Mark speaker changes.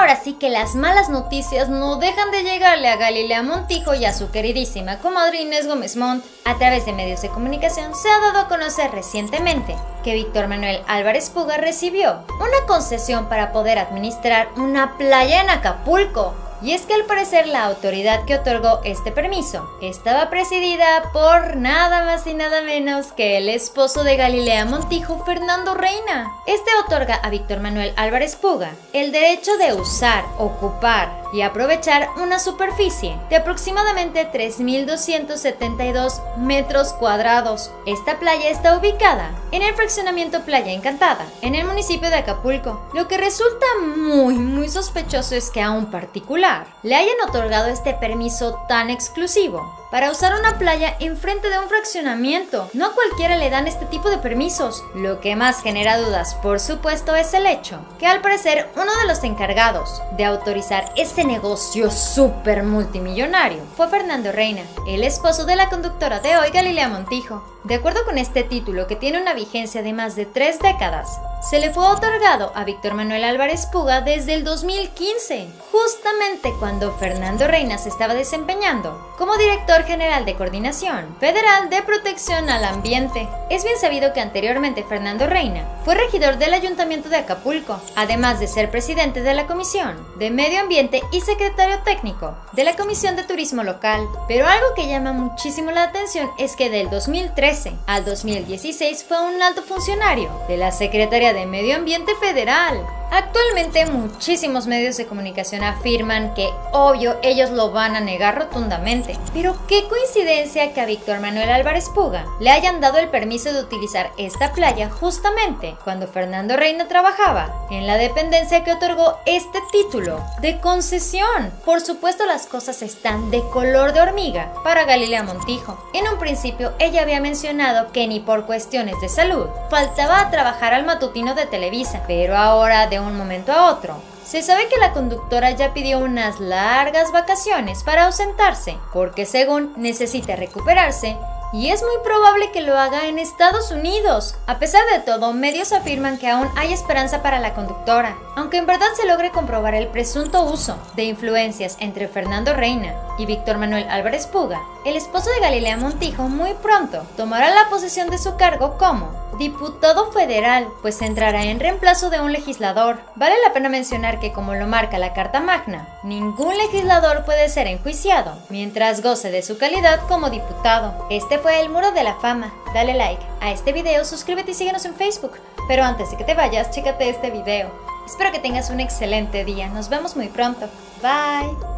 Speaker 1: Ahora sí que las malas noticias no dejan de llegarle a Galilea Montijo y a su queridísima comadre Inés Gómez Montt. A través de medios de comunicación se ha dado a conocer recientemente que Víctor Manuel Álvarez Puga recibió una concesión para poder administrar una playa en Acapulco. Y es que al parecer la autoridad que otorgó este permiso estaba presidida por nada más y nada menos que el esposo de Galilea Montijo, Fernando Reina. Este otorga a Víctor Manuel Álvarez Puga el derecho de usar, ocupar y aprovechar una superficie de aproximadamente 3.272 metros cuadrados. Esta playa está ubicada en el fraccionamiento Playa Encantada, en el municipio de Acapulco. Lo que resulta muy sospechoso es que a un particular le hayan otorgado este permiso tan exclusivo para usar una playa enfrente de un fraccionamiento. No a cualquiera le dan este tipo de permisos. Lo que más genera dudas, por supuesto, es el hecho que al parecer uno de los encargados de autorizar este negocio súper multimillonario fue Fernando Reina, el esposo de la conductora de hoy, Galilea Montijo. De acuerdo con este título, que tiene una vigencia de más de 3 décadas, se le fue otorgado a Víctor Manuel Álvarez Puga desde el 2015, justamente cuando Fernando Reina se estaba desempeñando como director general de Coordinación Federal de Protección al Ambiente. Es bien sabido que anteriormente Fernando Reina fue regidor del Ayuntamiento de Acapulco, además de ser presidente de la Comisión de Medio Ambiente y secretario técnico de la Comisión de Turismo Local. Pero algo que llama muchísimo la atención es que del 2013 al 2016 fue un alto funcionario de la Secretaría de Medio Ambiente Federal. Actualmente muchísimos medios de comunicación afirman que, obvio, ellos lo van a negar rotundamente. Pero qué coincidencia que a Víctor Manuel Álvarez Puga le hayan dado el permiso de utilizar esta playa justamente cuando Fernando Reina trabajaba en la dependencia que otorgó este título de concesión. Por supuesto, las cosas están de color de hormiga para Galilea Montijo. En un principio ella había mencionado que ni por cuestiones de salud faltaba a trabajar al matutino de Televisa, pero ahora de un momento a otro se sabe que la conductora ya pidió unas largas vacaciones para ausentarse, porque según necesita recuperarse y es muy probable que lo haga en Estados Unidos. A pesar de todo, medios afirman que aún hay esperanza para la conductora, aunque en verdad se logre comprobar el presunto uso de influencias entre Fernando Reina y Víctor Manuel Álvarez Puga. El esposo de Galilea Montijo muy pronto tomará la posesión de su cargo como diputado federal, pues entrará en reemplazo de un legislador. Vale la pena mencionar que, como lo marca la Carta Magna, ningún legislador puede ser enjuiciado mientras goce de su calidad como diputado. Este fue el Muro de la Fama. Dale like a este video, suscríbete y síguenos en Facebook. Pero antes de que te vayas, chécate este video. Espero que tengas un excelente día. Nos vemos muy pronto. Bye.